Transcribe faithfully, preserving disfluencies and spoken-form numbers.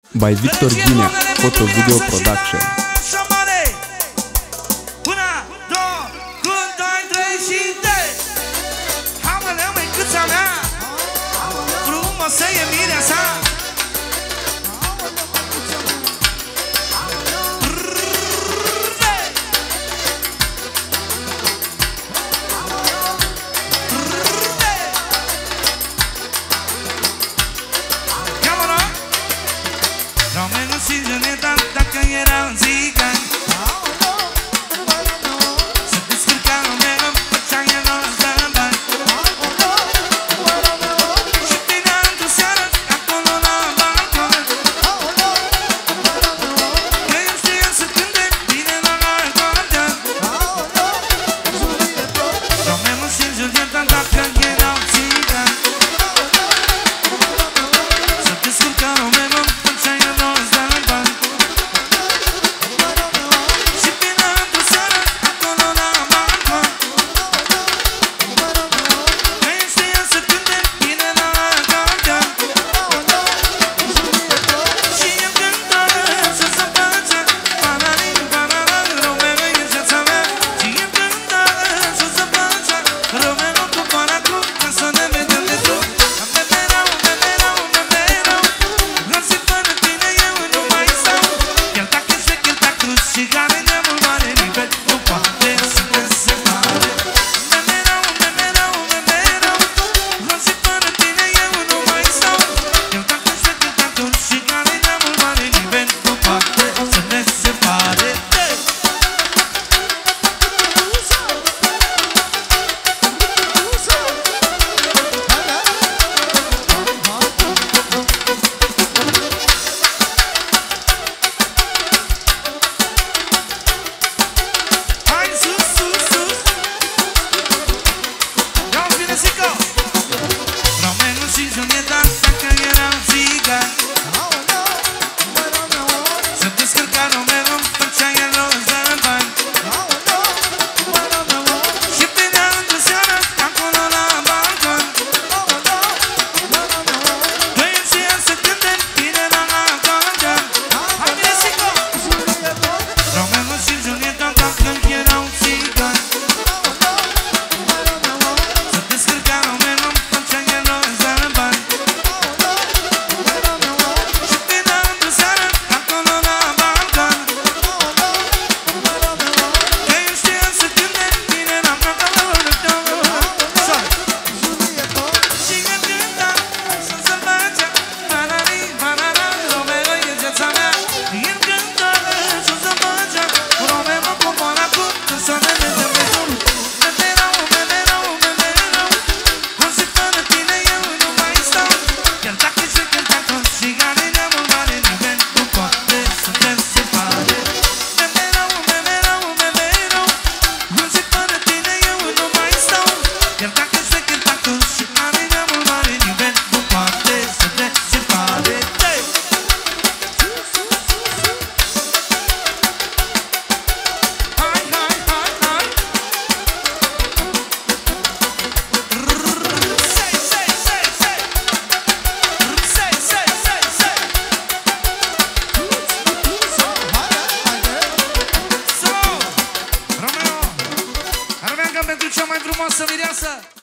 by Victor Ghinea, Photo Video Production. Să e mireasa. Românul și Juneta, dacă erau țigani, se descurca românul, făcea el rost de bani. Și până într-o seară, acolo la balcon, că el știa să cânte bine la acordeon. Românul și Juneta, dacă erau țigani, se descurca românul, făcea el rost de bani. Și până într-o seară, acolo la balcon, că el știa să cânte bine la acordeon. Și el cântă să se face paralin, paralin, Romeo e viața mea. Și el cântă să se face Romeo cu paracul, ca să ne vedem de tot. Am de mereu, de mereu, de mereu, doar și fără tine eu nu mai stau. Chiar dacă se cânta cruz și care neamul mare nivel nu poate să te separe. De mereu, de mereu, de mereu, doar și fără tine eu nu mai stau. Chiar dacă se cânta cruz și care neamul mare nivel nu poate să te separe. Hai sus, sus, sus. Ia-o bine, zică! Romeo și Juneta, dacă erau țigani, se descărca Romeo, făcea el rost de bani. Și până într-o seară, acolo la balcon, că el știa să cânte bine la acordeon. Hai bine, zică! Romeo și Juneta, dacă erau țigani, se descărca Romeo, făcea el rost de bani. Și până într-o seară, acolo la balcon, că el știa să cânte bine la acordeon. Și el cânta să se face paralin, paralin, Romeo e viața mea. El cânta să se face Romeo cu paracul, că să ne vedem de tot. De mereu, de mereu, de mereu, doar și fără tine eu nu mai stau. Chiar dacă se cânta cruz și care neamul mare nivel nu poate să te separe. De mereu, de mereu, de mereu, doar și fără tine eu nu mai stau. Chiar dacă se cânta cruz și care neamul mare nivel nu poate să te separe. Hai, hai, hai, hai. Say, say, say, say. Say, say, say, say. So, Romeo, armeancă pentru cea mai frumoasă mireasă.